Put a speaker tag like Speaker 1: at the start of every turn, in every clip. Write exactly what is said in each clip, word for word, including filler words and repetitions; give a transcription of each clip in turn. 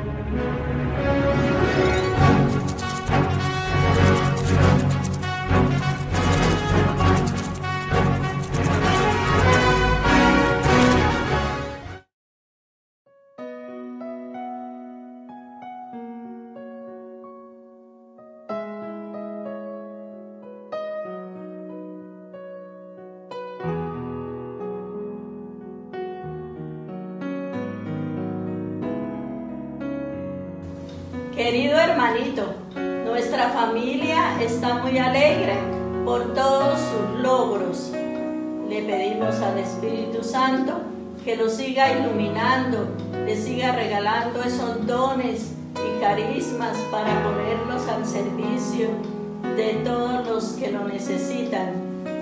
Speaker 1: Querido hermanito, nuestra familia está muy alegre por todos sus logros. Le pedimos al Espíritu Santo que lo siga iluminando, le siga regalando esos dones y carismas para ponerlos al servicio de todos los que lo necesitan.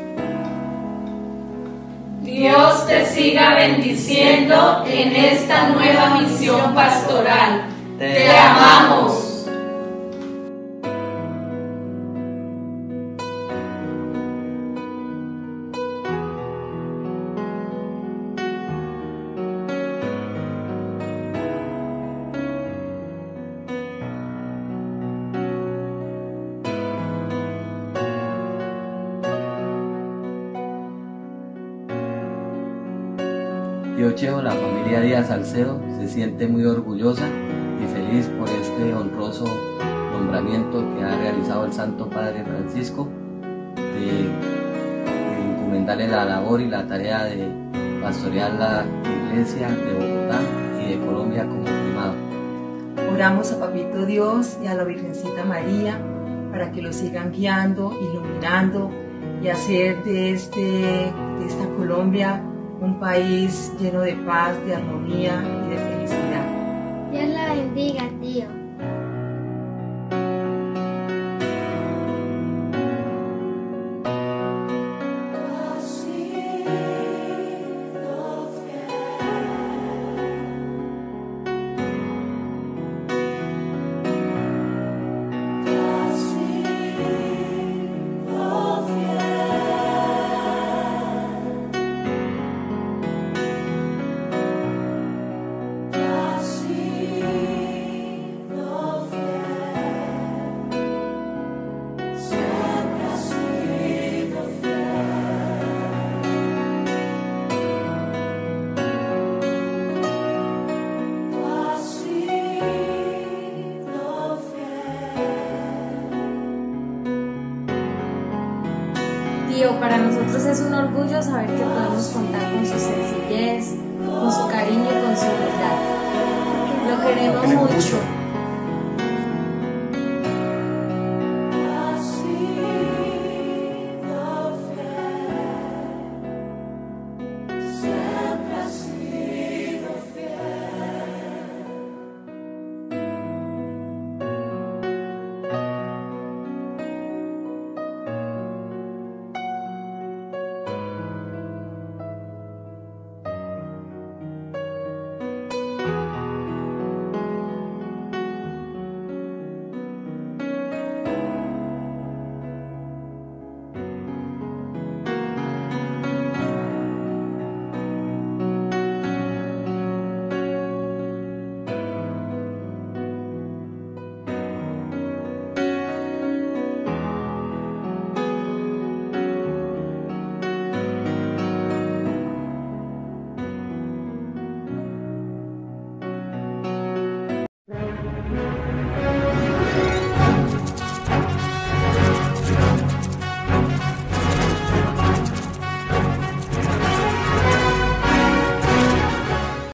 Speaker 2: Dios te siga bendiciendo en esta nueva misión pastoral. ¡Te amamos!
Speaker 3: Tío Cheo, la familia Díaz Salcedo se siente muy orgullosa y feliz por este honroso nombramiento que ha realizado el Santo Padre Francisco de, de encomendarle la labor y la tarea de pastorear la iglesia de Bogotá y de Colombia como primado.
Speaker 4: Oramos a Papito Dios y a la Virgencita María para que lo sigan guiando, iluminando y hacer de, este, de esta Colombia un país lleno de paz, de armonía y de felicidad.
Speaker 5: Dios la bendiga, tío.
Speaker 6: Tío, para nosotros es un orgullo saber que podemos contar con su sencillez, con su cariño y con su humildad. Lo queremos mucho.